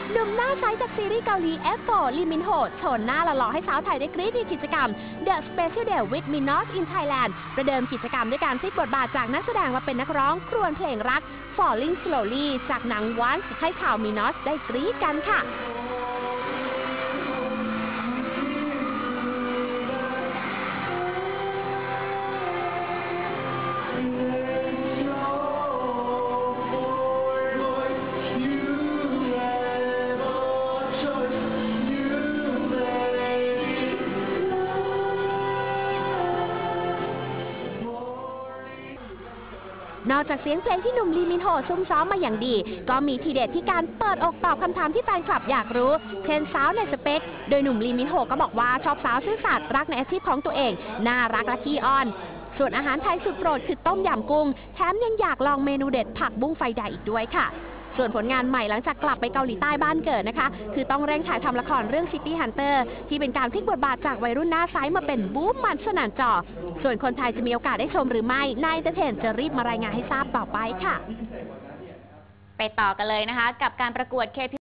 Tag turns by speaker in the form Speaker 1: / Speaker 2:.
Speaker 1: หนุ่มหน้าใสจากซีรีส์เกาหลี F4 ลีมินโฮโชว์หน้าหล่อๆให้สาวไทยได้กรี๊ดในกิจกรรม The Special Day with Minos in Thailand ประเดิมกิจกรรมด้วยการพลิกบทบาทจากนักแสดงมาเป็นนักร้องครวญเพลงรัก Falling Slowly จากหนัง Once ให้ชาวมินอสได้กรี๊ดกันค่ะนอกจากเสียงเพลงที่หนุ่มลีมินโฮซุ่มซ้อมมาอย่างดีก็มีทีเด็ดที่การเปิดอกตอบคำถามที่แฟนคลับอยากรู้เช่นสาวในสเปคโดยหนุ่มลีมินโฮก็บอกว่าชอบสาวซื่อสัตย์รักในอาชีพของตัวเองน่ารักและขี้อ้อนส่วนอาหารไทยสุดโปรดคือต้มยำกุ้งแถมยังอยากลองเมนูเด็ดผักบุ้งไฟแดงอีกด้วยค่ะส่วนผลงานใหม่หลังจากกลับไปเกาหลีใต้บ้านเกิดนะคะคือต้องเร่งถ่ายทำละครเรื่อง City Hunter ที่เป็นการพลิกบทบาทจากวัยรุ่นหน้าใสมาเป็นบู๊มันสนั่นจอส่วนคนไทยจะมีโอกาสได้ชมหรือไม่นายเตเทนจะรีบมารายงานให้ทราบต่อไปค่ะ
Speaker 2: ไปต่อกันเลยนะคะกับการประกวด KP